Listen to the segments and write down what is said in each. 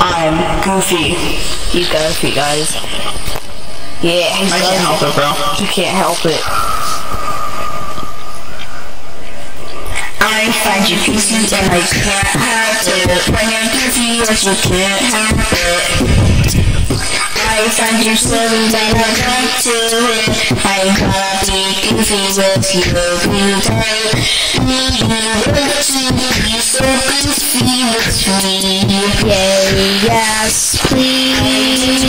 I'm Goofy. He's Goofy, guys. Yeah, he's I can't help it, bro. He can't help it. I find you decent and I can't help it. When you're Goofy, but you can't help it. I find you silly and I like to it. I wanna be Goofy with you today. You want to be so Goofy with me. Yay, yes, please.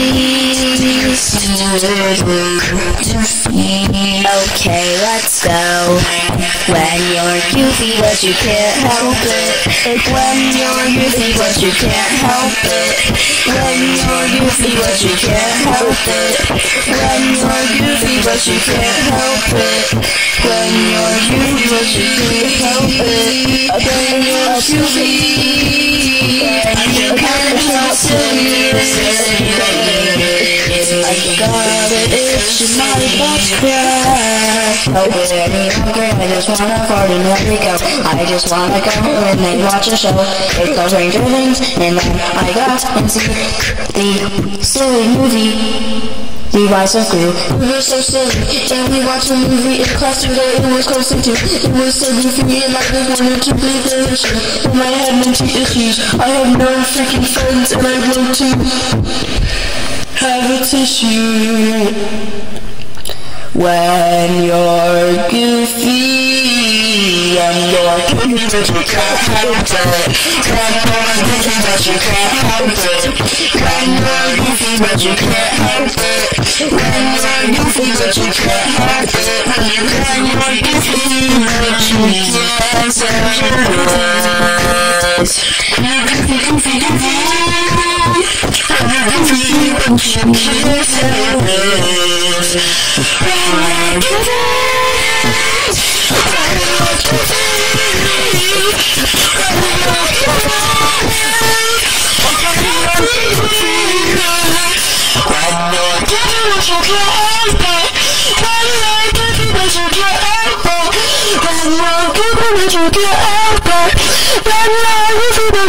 Okay, let's go. When you're Goofy, but you can't help it. When you're Goofy, but you can't help it. When you're Goofy, but you can't help it. When you're Goofy, but you can't help it. When you're Goofy, but you can't help it. When you're Goofy, you can't help it. I got it, it's in my butt crack. Oh, it's any longer, I just wanna fart and let me go. I just wanna go and then watch a show. It goes Stranger Things, and then I got and see the silly movie. The Rise of Gru. We were so silly, and we watched a movie in class today. It was close to 2. It was so goofy, and I just wanted to be the issue. But I had mental issues. I have no freaking friends, and I want to have a tissue. When you're Goofy and you're Goofy, but you can't help it. When you're Goofy, but you can't help it. When you're Goofy, but you can't help it. When you're Goofy, but you can't help it. When you're Goofy, but you can't help it. Goofy, Goofy, Goofy.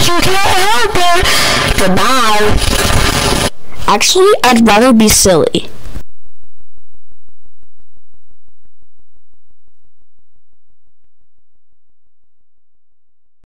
Goodbye. Actually, I'd rather be silly.